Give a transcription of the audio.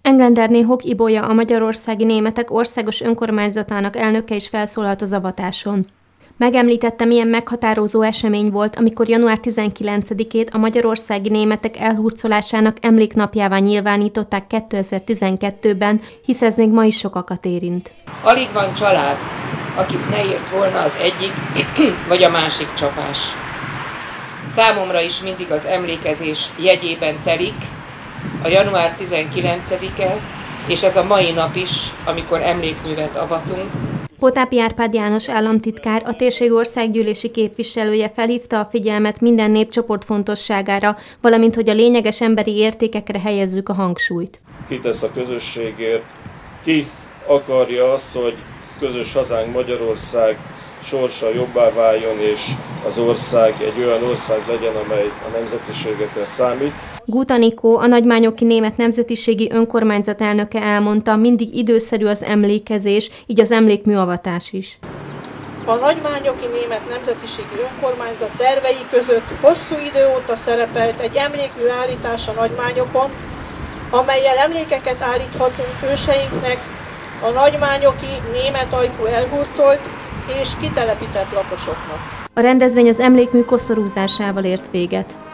Englenderné Hock Ibolya, a magyarországi németek országos önkormányzatának elnöke is felszólalt az avatáson. Megemlítette, milyen meghatározó esemény volt, amikor január 19-ét a magyarországi németek elhurcolásának emléknapjává nyilvánították 2012-ben, hisz ez még ma is sokakat érint. Alig van család, akit ne ért volna az egyik vagy a másik csapás. Számomra is mindig az emlékezés jegyében telik a január 19-e, és ez a mai nap is, amikor emlékművet avatunk. Potápi Árpád János államtitkár, a térség országgyűlési képviselője felhívta a figyelmet minden népcsoport fontosságára, valamint hogy a lényeges emberi értékekre helyezzük a hangsúlyt. Ki tesz a közösségért, ki akarja azt, hogy közös hazánk Magyarország sorsa jobbá váljon, és az ország egy olyan ország legyen, amely a nemzetiségekre számít. Gut Anikó, a nagymányoki német nemzetiségi önkormányzat elnöke elmondta, mindig időszerű az emlékezés, így az emlékműavatás is. A nagymányoki német nemzetiségi önkormányzat tervei között hosszú idő óta szerepelt egy emlékmű állítás a nagymányokon, amellyel emlékeket állíthatunk őseinknek, a nagymányoki német ajkú elhurcolt és kitelepített lakosoknak. A rendezvény az emlékmű koszorúzásával ért véget.